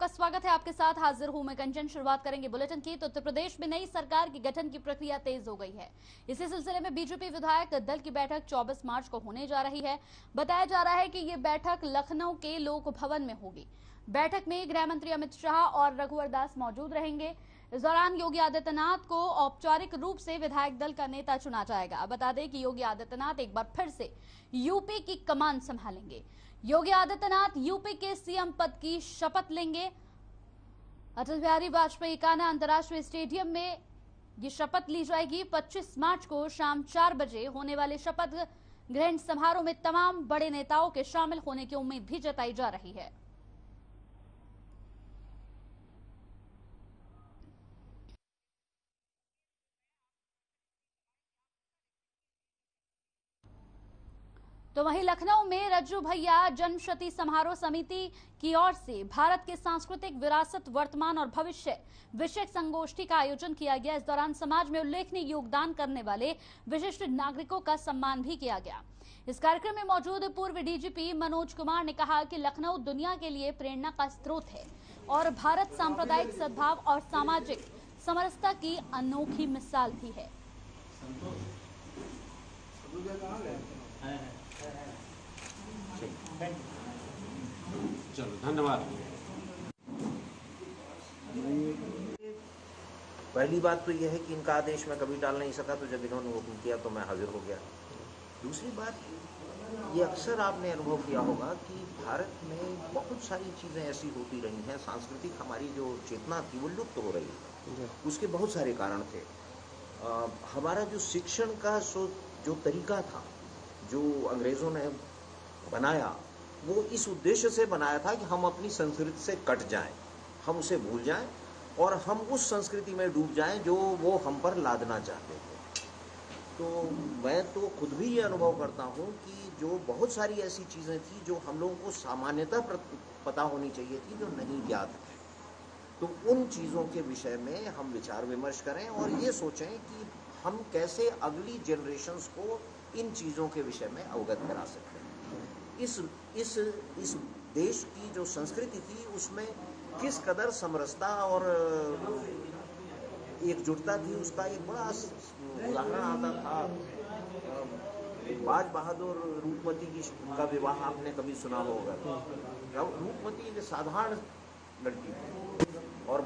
स्वागत है आपके साथ। हाजिर हूं मैं कंचन। शुरुआत करेंगे बुलेटिन की। तो उत्तर प्रदेश में नई सरकार के गठन की प्रक्रिया तेज हो गई है। इसी सिलसिले में बीजेपी विधायक दल की बैठक 24 मार्च को होने जा रही है। बताया जा रहा है कि ये बैठक लखनऊ के लोक भवन में होगी। बैठक में गृह मंत्री अमित शाह और रघुवर दास मौजूद रहेंगे। इस दौरान योगी आदित्यनाथ को औपचारिक रूप से विधायक दल का नेता चुना जाएगा। बता दें कि योगी आदित्यनाथ एक बार फिर से यूपी की कमान संभालेंगे। योगी आदित्यनाथ यूपी के सीएम पद की शपथ लेंगे। अटल बिहारी वाजपेयी कान्हा अंतर्राष्ट्रीय स्टेडियम में ये शपथ ली जाएगी। 25 मार्च को शाम 4 बजे होने वाले शपथ ग्रहण समारोह में तमाम बड़े नेताओं के शामिल होने की उम्मीद भी जताई जा रही है। तो वहीं लखनऊ में रज्जू भैया जन्मशती समारोह समिति की ओर से भारत के सांस्कृतिक विरासत वर्तमान और भविष्य विषयक संगोष्ठी का आयोजन किया गया। इस दौरान समाज में उल्लेखनीय योगदान करने वाले विशिष्ट नागरिकों का सम्मान भी किया गया। इस कार्यक्रम में मौजूद पूर्व डीजीपी मनोज कुमार ने कहा कि लखनऊ दुनिया के लिए प्रेरणा का स्रोत है और भारत सांप्रदायिक सद्भाव और सामाजिक समरसता की अनोखी मिसाल भी है। चलो, धन्यवाद। पहली बात तो यह है कि इनका आदेश मैं कभी टाल नहीं सका, तो जब इन्होंने हुक्म किया तो मैं हाजिर हो गया। दूसरी बात, ये अक्सर आपने अनुभव किया होगा कि भारत में बहुत सारी चीज़ें ऐसी होती रही हैं, सांस्कृतिक हमारी जो चेतना थी वो लुप्त हो रही है। उसके बहुत सारे कारण थे। हमारा जो शिक्षण का जो तरीका था, जो अंग्रेज़ों ने बनाया, वो इस उद्देश्य से बनाया था कि हम अपनी संस्कृति से कट जाएं, हम उसे भूल जाएं और हम उस संस्कृति में डूब जाएं जो वो हम पर लादना चाहते थे। तो मैं तो खुद भी ये अनुभव करता हूँ कि जो बहुत सारी ऐसी चीज़ें थी जो हम लोगों को सामान्यतः पता होनी चाहिए थी, जो नहीं ज्ञात है, तो उन चीज़ों के विषय में हम विचार विमर्श करें और ये सोचें कि हम कैसे अगली जनरेशन्स को इन चीज़ों के विषय में अवगत करा सकते हैं। इस देश की जो संस्कृति थी उसमें किस कदर समरसता और एकजुटता थी, उसका एक बड़ा उदाहरण आता था। बाज बहादुर रूपमती का विवाह आपने कभी सुना होगा। रूपमती एक साधारण लड़की थी और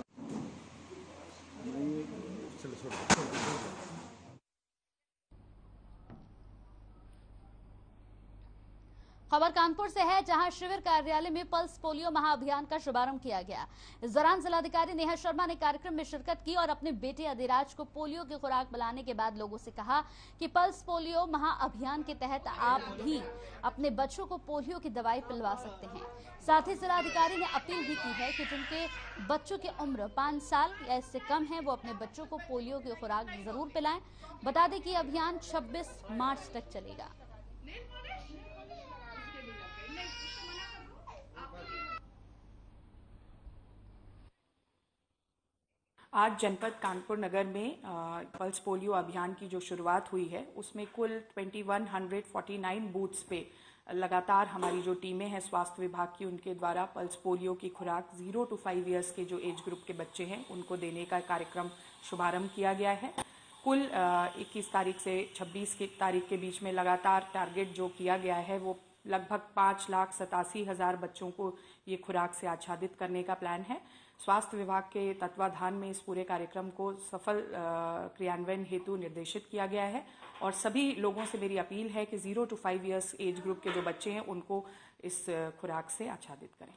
खबर कानपुर से है, जहां शिविर कार्यालय में पल्स पोलियो महाअभियान का शुभारंभ किया गया। इस दौरान जिलाधिकारी नेहा शर्मा ने कार्यक्रम में शिरकत की और अपने बेटे अधिराज को पोलियो की खुराक पिलाने के बाद लोगों से कहा कि पल्स पोलियो महाअभियान के तहत आप भी अपने बच्चों को पोलियो की दवाई पिलवा सकते हैं। साथ ही जिलाधिकारी ने अपील भी की है कि जिनके बच्चों की उम्र 5 साल या इससे कम है, वो अपने बच्चों को पोलियो की खुराक जरूर पिलाएं। बता दें कि अभियान 26 मार्च तक चलेगा। आज जनपद कानपुर नगर में पल्स पोलियो अभियान की जो शुरुआत हुई है, उसमें कुल 2149 बूथ्स पे लगातार हमारी जो टीमें हैं स्वास्थ्य विभाग की, उनके द्वारा पल्स पोलियो की खुराक 0 to 5 ईयर्स के जो एज ग्रुप के बच्चे हैं उनको देने का कार्यक्रम शुभारंभ किया गया है। कुल 21 तारीख से 26 तारीख के बीच में लगातार टारगेट जो किया गया है वो लगभग 5,87,000 बच्चों को ये खुराक से आच्छादित करने का प्लान है। स्वास्थ्य विभाग के तत्वाधान में इस पूरे कार्यक्रम को सफल क्रियान्वयन हेतु निर्देशित किया गया है और सभी लोगों से मेरी अपील है कि 0 to 5 ईयर्स एज ग्रुप के जो बच्चे हैं उनको इस खुराक से आच्छादित करें।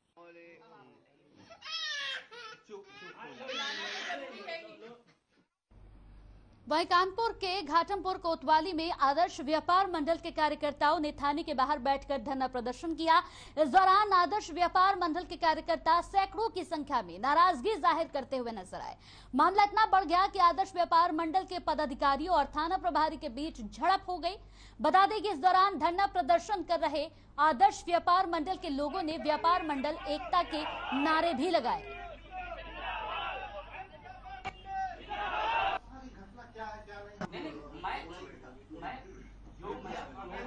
वहीं कानपुर के घाटमपुर कोतवाली में आदर्श व्यापार मंडल के कार्यकर्ताओं ने थाने के बाहर बैठकर धरना प्रदर्शन किया। इस दौरान आदर्श व्यापार मंडल के कार्यकर्ता सैकड़ों की संख्या में नाराजगी जाहिर करते हुए नजर आए। मामला इतना बढ़ गया कि आदर्श व्यापार मंडल के पदाधिकारियों और थाना प्रभारी के बीच झड़प हो गई। बता दें कि इस दौरान धरना प्रदर्शन कर रहे आदर्श व्यापार मंडल के लोगों ने व्यापार मंडल एकता के नारे भी लगाए।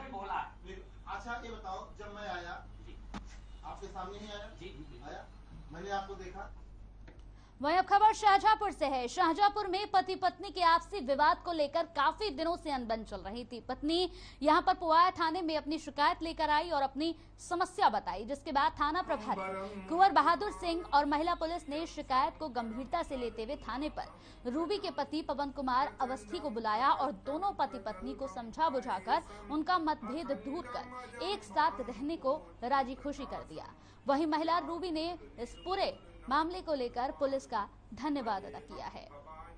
अच्छा ये बताओ, जब मैं आया आपके सामने ही आया? जी आया। मैंने आपको देखा। वहीं अब खबर शाहजहांपुर से है। शाहजहांपुर में पति पत्नी के आपसी विवाद को लेकर काफी दिनों से अनबन चल रही थी। पत्नी यहां पर पुवाया थाने में अपनी शिकायत लेकर आई और अपनी समस्या बताई, जिसके बाद थाना प्रभारी कुंवर बहादुर सिंह और महिला पुलिस ने शिकायत को गंभीरता से लेते हुए थाने पर रूबी के पति पवन कुमार अवस्थी को बुलाया और दोनों पति पत्नी को समझा बुझाकर उनका मतभेद दूर कर एक साथ रहने को राजी खुशी कर दिया। वहीं महिला रूबी ने इस पूरे मामले को लेकर पुलिस का धन्यवाद अदा किया है।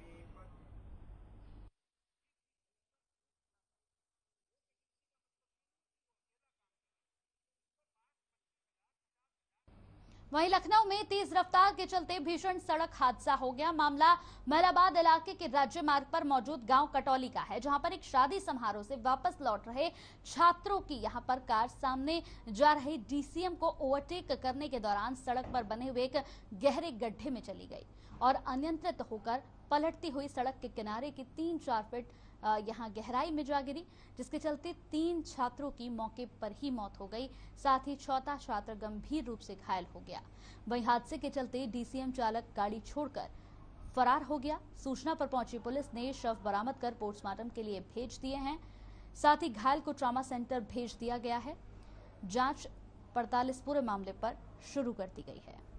वहीं लखनऊ में तेज रफ्तार के चलते भीषण सड़क हादसा हो गया। मामला महलाबाद इलाके के राज्य मार्ग पर मौजूद गांव कटौली का है, जहां पर एक शादी समारोह से वापस लौट रहे छात्रों की यहां पर कार सामने जा रहे डीसीएम को ओवरटेक करने के दौरान सड़क पर बने हुए एक गहरे गड्ढे में चली गई और अनियंत्रित होकर पलटती हुई सड़क के किनारे की 3-4 फीट यहां गहराई में जा गिरी, जिसके चलते 3 छात्रों की मौके पर ही मौत हो गई। साथ ही चौथा छात्र गंभीर रूप से घायल हो गया। वहीं हादसे के चलते डीसीएम चालक गाड़ी छोड़कर फरार हो गया। सूचना पर पहुंची पुलिस ने शव बरामद कर पोस्टमार्टम के लिए भेज दिए हैं। साथ ही घायल को ट्रॉमा सेंटर भेज दिया गया है। जांच पड़ताल इस पूरे मामले पर शुरू कर दी गई है।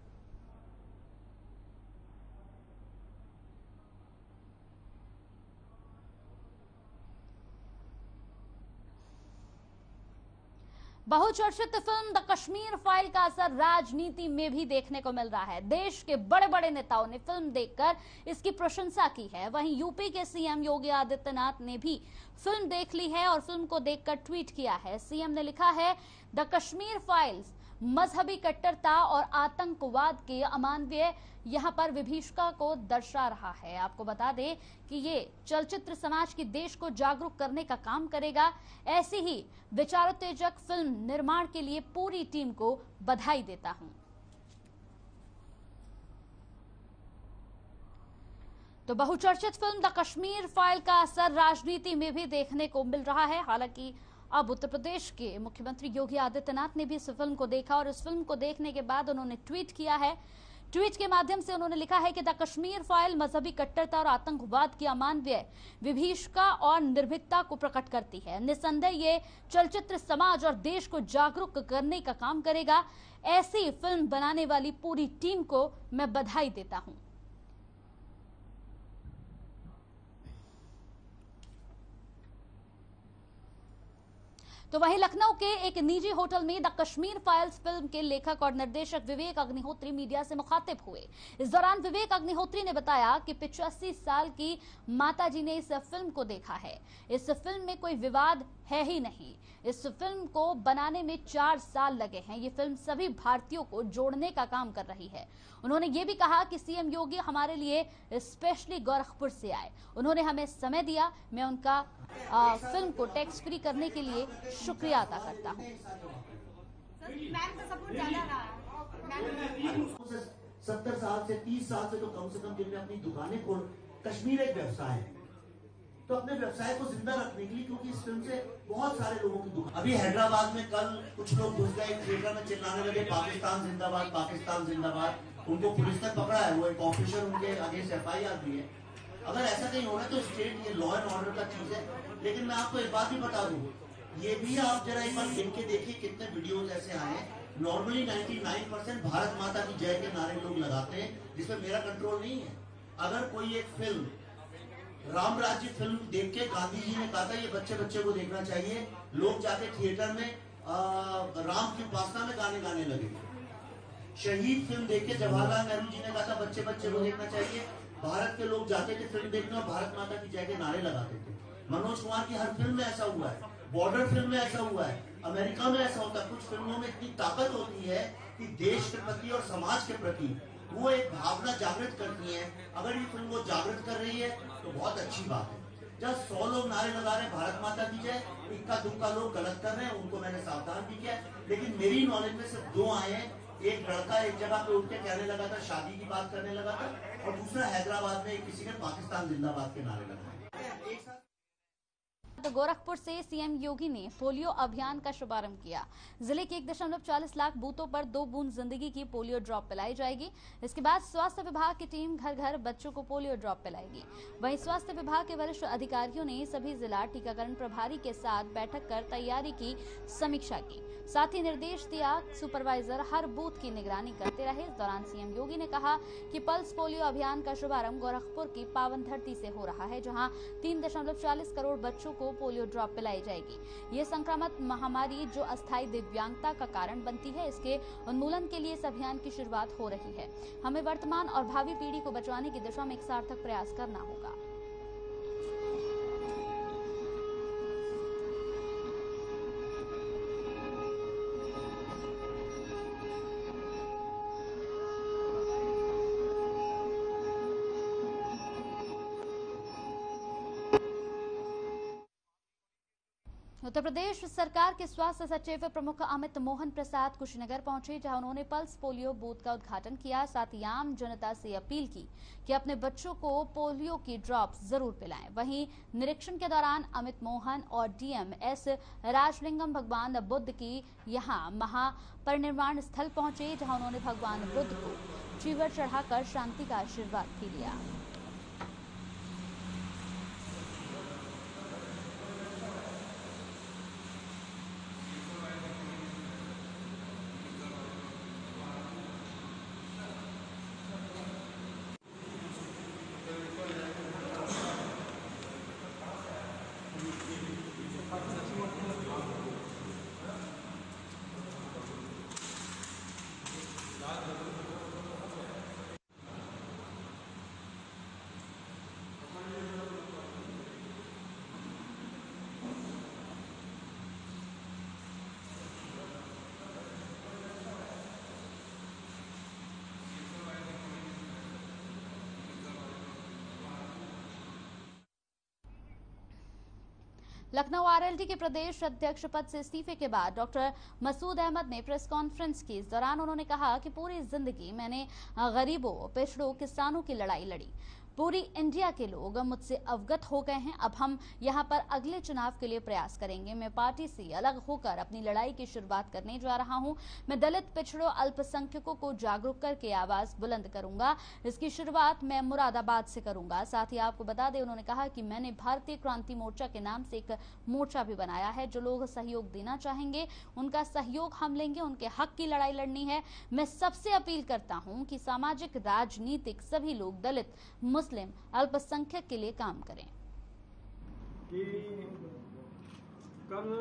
बहुचर्चित फिल्म द कश्मीर फाइल का असर राजनीति में भी देखने को मिल रहा है। देश के बड़े बड़े नेताओं ने फिल्म देखकर इसकी प्रशंसा की है। वहीं यूपी के सीएम योगी आदित्यनाथ ने भी फिल्म देख ली है और फिल्म को देखकर ट्वीट किया है। सीएम ने लिखा है, द कश्मीर फाइल्स मजहबी कट्टरता और आतंकवाद के अमानवीय यहां पर विभीषिका को दर्शा रहा है। आपको बता दें कि ये चलचित्र समाज की देश को जागरूक करने का काम करेगा। ऐसी ही विचारोत्तेजक फिल्म निर्माण के लिए पूरी टीम को बधाई देता हूं। तो बहुचर्चित फिल्म द कश्मीर फाइल का असर राजनीति में भी देखने को मिल रहा है। हालांकि अब उत्तर प्रदेश के मुख्यमंत्री योगी आदित्यनाथ ने भी इस फिल्म को देखा और इस फिल्म को देखने के बाद उन्होंने ट्वीट किया है। ट्वीट के माध्यम से उन्होंने लिखा है कि द कश्मीर फाइल मजहबी कट्टरता और आतंकवाद की अमानवीय विभीषिका और निर्भीकता को प्रकट करती है। निस्संदेह ये चलचित्र समाज और देश को जागरूक करने का काम करेगा। ऐसी फिल्म बनाने वाली पूरी टीम को मैं बधाई देता हूं। तो वहीं लखनऊ के एक निजी होटल में द कश्मीर फाइल्स फिल्म के लेखक और निर्देशक विवेक अग्निहोत्री मीडिया से मुखातिब हुए। इस दौरान विवेक अग्निहोत्री ने बताया कि 85 साल की माताजी ने इस फिल्म को देखा है। इस फिल्म में कोई विवाद है ही नहीं। इस फिल्म को बनाने में 4 साल लगे हैं। ये फिल्म सभी भारतीयों को जोड़ने का काम कर रही है। उन्होंने ये भी कहा कि सीएम योगी हमारे लिए स्पेशली गोरखपुर से आए, उन्होंने हमें समय दिया। मैं उनका फिल्म को टैक्स फ्री करने के लिए शुक्रिया अदा करता हूँ। 70 साल से 30 साल से तो कम से कम जिनने अपनी दुकानें खोल, कश्मीर एक व्यवसाय है, तो अपने व्यवसाय को जिंदा रखने के लिए, क्योंकि इस फिल्म से बहुत सारे लोगों की दुकान। अभी हैदराबाद में कल कुछ लोग घुस गए थिएटर में, चिल्लाने लगे पाकिस्तान जिंदाबाद, पाकिस्तान जिंदाबाद। उनको पुलिस ने पकड़ा है, वो एक ऑफिसर उनके अगेंस्ट FIR भी है। अगर ऐसा कहीं होना तो स्टेट ये लॉ एंड ऑर्डर का चीज है। लेकिन मैं आपको एक बात भी बता दूं, ये भी आप जरा एक बार गिन के देखिए कितने वीडियोस ऐसे आए हैं। नॉर्मली 99% भारत माता की जय के नारे लोग लगाते हैं, जिसमें मेरा कंट्रोल नहीं है। अगर कोई एक फिल्म राम राज्य फिल्म देख के गांधी जी ने कहा था ये बच्चे बच्चे को देखना चाहिए, लोग जाके थिएटर में राम की उपासना में गाने गाने लगे। शहीद फिल्म देख के जवाहरलाल नेहरू जी ने कहा था बच्चे बच्चे को देखना चाहिए, भारत के लोग जाते थे फिल्म देखने और भारत माता की जय के नारे लगाते थे। मनोज कुमार की हर फिल्म में ऐसा हुआ है, बॉर्डर फिल्म में ऐसा हुआ है, अमेरिका में ऐसा होता है। कुछ फिल्मों में इतनी ताकत होती है कि देश के प्रति और समाज के प्रति वो एक भावना जागृत करती है। अगर ये फिल्म वो जागृत कर रही है तो बहुत अच्छी बात है। जब 100 लोग नारे लगा रहे हैं भारत माता की जय, इक्का दुक्का लोग गलत कर रहे हैं, उनको मैंने सावधान भी किया। लेकिन मेरी नॉलेज में सिर्फ 2 आए हैं। एक लड़का एक जगह पे उठ के कहने लगा था, शादी की बात करने लगा था, और दूसरा हैदराबाद में किसी ने पाकिस्तान जिंदाबाद के नारे लगाए। तो गोरखपुर से सीएम योगी ने पोलियो अभियान का शुभारंभ किया। जिले के 1.40 लाख बूथों पर 2 बूंद जिंदगी की पोलियो ड्रॉप पिलाई जाएगी। इसके बाद स्वास्थ्य विभाग की टीम घर घर बच्चों को पोलियो ड्रॉप पिलाएगी। वहीं स्वास्थ्य विभाग के वरिष्ठ अधिकारियों ने सभी जिला टीकाकरण प्रभारी के साथ बैठक कर तैयारी की समीक्षा की। साथ ही निर्देश दिया सुपरवाइजर हर बूथ की निगरानी करते रहे। इस दौरान सीएम योगी ने कहा कि पल्स पोलियो अभियान का शुभारंभ गोरखपुर की पावन धरती से हो रहा है, जहां 3.40 करोड़ बच्चों को पोलियो ड्रॉप पिलाई जाएगी। ये संक्रामक महामारी जो अस्थायी दिव्यांगता का कारण बनती है, इसके उन्मूलन के लिए इस अभियान की शुरुआत हो रही है। हमें वर्तमान और भावी पीढ़ी को बचाने की दिशा में एक सार्थक प्रयास करना होगा। उत्तर प्रदेश सरकार के स्वास्थ्य सचिव प्रमुख अमित मोहन प्रसाद कुशीनगर पहुंचे, जहां उन्होंने पल्स पोलियो बूथ का उद्घाटन किया। साथ ही आम जनता से अपील की कि अपने बच्चों को पोलियो की ड्रॉप्स जरूर पिलाएं। वहीं निरीक्षण के दौरान अमित मोहन और डीएम एस राजलिंगम भगवान बुद्ध की यहां महापरिनिर्वाण स्थल पहुंचे, जहां उन्होंने भगवान बुद्ध को चीवर चढ़ाकर शांति का आशीर्वाद भी लिया। लखनऊ आरएलडी के प्रदेश अध्यक्ष पद से इस्तीफे के बाद डॉक्टर मसूद अहमद ने प्रेस कॉन्फ्रेंस की। इस दौरान उन्होंने कहा कि पूरी जिंदगी मैंने गरीबों, पिछड़ों, किसानों की लड़ाई लड़ी। पूरी इंडिया के लोग मुझसे अवगत हो गए हैं। अब हम यहां पर अगले चुनाव के लिए प्रयास करेंगे। मैं पार्टी से अलग होकर अपनी लड़ाई की शुरुआत करने जा रहा हूं। मैं दलित, पिछड़ों, अल्पसंख्यकों को जागरूक करके आवाज बुलंद करूंगा। इसकी शुरुआत मैं मुरादाबाद से करूंगा। साथ ही आपको बता दें, उन्होंने कहा कि मैंने भारतीय क्रांति मोर्चा के नाम से एक मोर्चा भी बनाया है। जो लोग सहयोग देना चाहेंगे उनका सहयोग हम लेंगे। उनके हक की लड़ाई लड़नी है। मैं सबसे अपील करता हूं कि सामाजिक, राजनीतिक सभी लोग दलित, मुस्लिम, अल्पसंख्यक के लिए काम करें। कि कल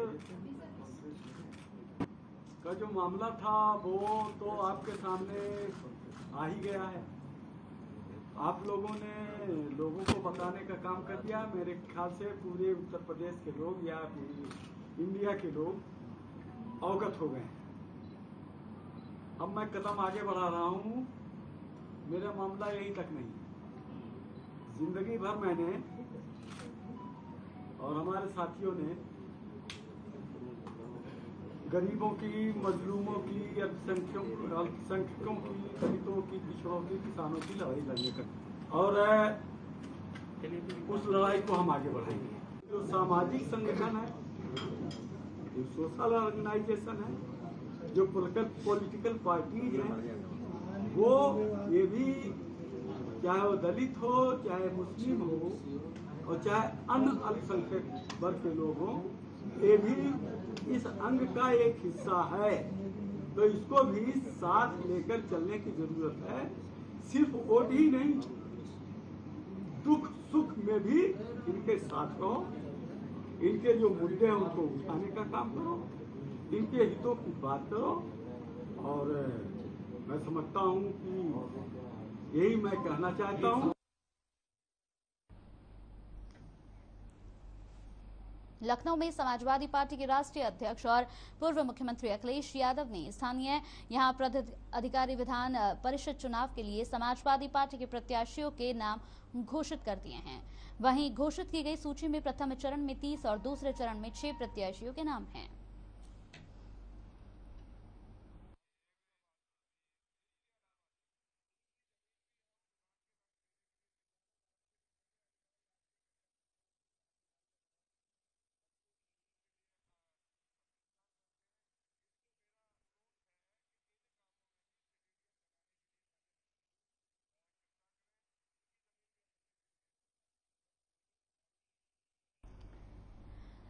का जो मामला था वो तो आपके सामने आ ही गया है। आप लोगों ने लोगों को बताने का काम कर दिया। मेरे ख्याल से पूरे उत्तर प्रदेश के लोग या इंडिया के लोग अवगत हो गए हैं। अब मैं कदम आगे बढ़ा रहा हूं। मेरा मामला यहीं तक नहीं। जिंदगी भर मैंने और हमारे साथियों ने गरीबों की, मजलूमों की, अल्पसंख्यकों की, दलितों की, पिछड़ों की, किसानों की लड़ाई लड़ने का और उस लड़ाई को हम आगे बढ़ाएंगे। जो सामाजिक संगठन है, जो सोशल ऑर्गेनाइजेशन है, जो पॉलिटिकल पार्टीज हैं, वो ये भी चाहे वो दलित हो, चाहे मुस्लिम हो और चाहे अन्य अल्पसंख्यक वर्ग के लोग हों, ये भी इस अंग का एक हिस्सा है। तो इसको भी साथ लेकर चलने की जरूरत है। सिर्फ वोट ही नहीं, दुख सुख में भी इनके साथ रहो। इनके जो मुद्दे हैं उनको उठाने का काम करो, इनके हितों की बात करो। और मैं समझता हूं कि यही मैं कहना चाहता हूं। लखनऊ में समाजवादी पार्टी के राष्ट्रीय अध्यक्ष और पूर्व मुख्यमंत्री अखिलेश यादव ने स्थानीय यहां पदाधिकारी विधान परिषद चुनाव के लिए समाजवादी पार्टी के प्रत्याशियों के नाम घोषित कर दिए हैं। वहीं घोषित की गई सूची में प्रथम चरण में 30 और दूसरे चरण में 6 प्रत्याशियों के नाम हैं।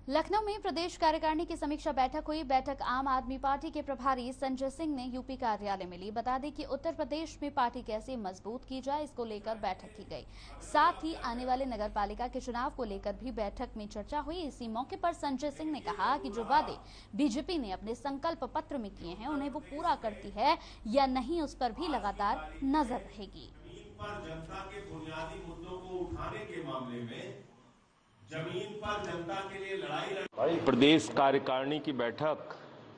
लखनऊ में प्रदेश कार्यकारिणी की समीक्षा बैठक हुई। बैठक आम आदमी पार्टी के प्रभारी संजय सिंह ने यूपी कार्यालय में ली। बता दें कि उत्तर प्रदेश में पार्टी कैसे मजबूत की जाए, इसको लेकर बैठक की गई। साथ ही आने वाले नगर पालिका के चुनाव को लेकर भी बैठक में चर्चा हुई। इसी मौके पर संजय सिंह ने कहा कि जो वादे बीजेपी ने अपने संकल्प पत्र में किए हैं उन्हें वो पूरा करती है या नहीं, उस पर भी लगातार नजर रहेगी। जनता के बुनियादी मुद्दों को उठाने के मामले में जमीन पर जनता के लिए लड़ाई प्रदेश कार्यकारिणी की बैठक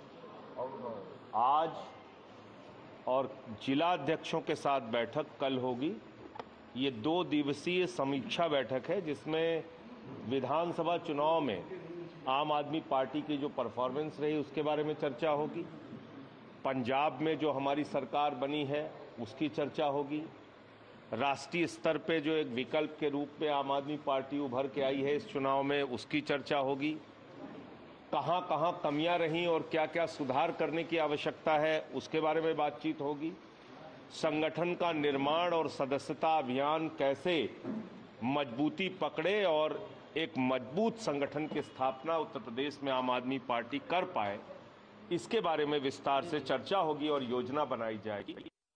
आज और जिला अध्यक्षों के साथ बैठक कल होगी। ये 2 दिवसीय समीक्षा बैठक है जिसमें विधानसभा चुनाव में आम आदमी पार्टी की जो परफॉर्मेंस रही उसके बारे में चर्चा होगी। पंजाब में जो हमारी सरकार बनी है उसकी चर्चा होगी। राष्ट्रीय स्तर पे जो एक विकल्प के रूप में आम आदमी पार्टी उभर के आई है इस चुनाव में उसकी चर्चा होगी। कहां कहां कमियां रहीं और क्या क्या सुधार करने की आवश्यकता है उसके बारे में बातचीत होगी। संगठन का निर्माण और सदस्यता अभियान कैसे मजबूती पकड़े और एक मजबूत संगठन की स्थापना उत्तर प्रदेश में आम आदमी पार्टी कर पाए, इसके बारे में विस्तार से चर्चा होगी और योजना बनाई जाएगी।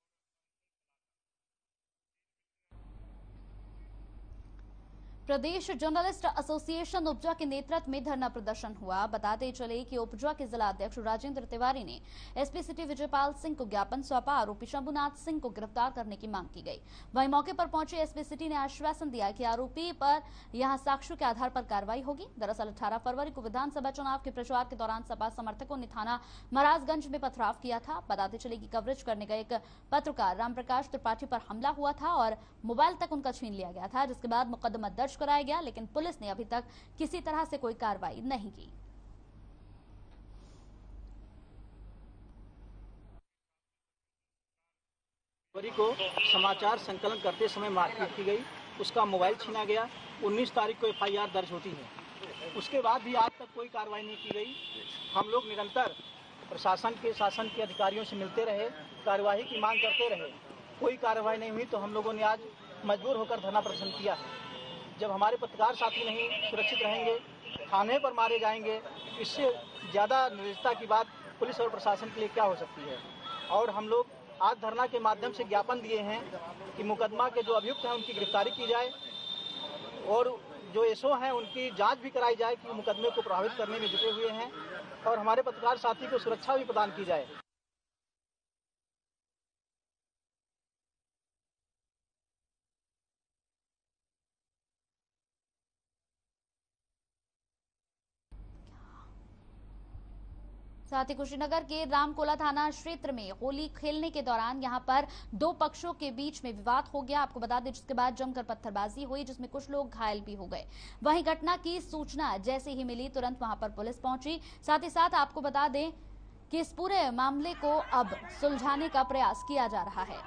प्रदेश जर्नलिस्ट एसोसिएशन उपजा के नेतृत्व में धरना प्रदर्शन हुआ। बताते चले कि उपजा के जिला अध्यक्ष राजेंद्र तिवारी ने एसपी सिटी विजयपाल सिंह को ज्ञापन सौंपा। आरोपी शंभुनाथ सिंह को गिरफ्तार करने की मांग की गई। वहीं मौके पर पहुंचे एसपी सिटी ने आश्वासन दिया कि आरोपी पर यहां साक्ष्यों के आधार पर कार्रवाई होगी। दरअसल 18 फरवरी को विधानसभा चुनाव के प्रचार के दौरान सपा समर्थकों ने थाना महाराजगंज में पथराव किया था। बताते चले कि कवरेज करने गए एक पत्रकार रामप्रकाश त्रिपाठी पर हमला हुआ था और मोबाइल तक उनका छीन लिया गया था, जिसके बाद मुकदमा दर्ज कराया गया, लेकिन पुलिस ने अभी तक किसी तरह से कोई कार्रवाई नहीं की। को समाचार संकलन करते समय मारपीट की गई, उसका मोबाइल छीना गया। 19 तारीख को एफआईआर दर्ज होती है। उसके बाद भी आज तक कोई कार्रवाई नहीं की गई। हम लोग निरंतर प्रशासन के शासन के अधिकारियों से मिलते रहे, कार्यवाही की मांग करते रहे, कोई कार्रवाई नहीं हुई तो हम लोगों ने आज मजबूर होकर धरना प्रदर्शन किया है। जब हमारे पत्रकार साथी नहीं सुरक्षित रहेंगे, थाने पर मारे जाएंगे, इससे ज़्यादा निर्दयता की बात पुलिस और प्रशासन के लिए क्या हो सकती है। और हम लोग आज धरना के माध्यम से ज्ञापन दिए हैं कि मुकदमा के जो अभियुक्त हैं उनकी गिरफ्तारी की जाए और जो एसओ हैं उनकी जांच भी कराई जाए कि मुकदमे को प्रभावित करने में जुटे हुए हैं, और हमारे पत्रकार साथी को सुरक्षा भी प्रदान की जाए। साथ ही कुशीनगर के रामकोला थाना क्षेत्र में होली खेलने के दौरान यहां पर 2 पक्षों के बीच में विवाद हो गया। आपको बता दें, जिसके बाद जमकर पत्थरबाजी हुई, जिसमें कुछ लोग घायल भी हो गए। वहीं घटना की सूचना जैसे ही मिली तुरंत वहां पर पुलिस पहुंची। साथ ही साथ आपको बता दें कि इस पूरे मामले को अब सुलझाने का प्रयास किया जा रहा है।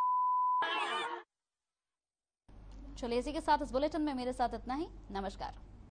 चलिए, इसी के साथ इस बुलेटिन में मेरे साथ इतना ही। नमस्कार।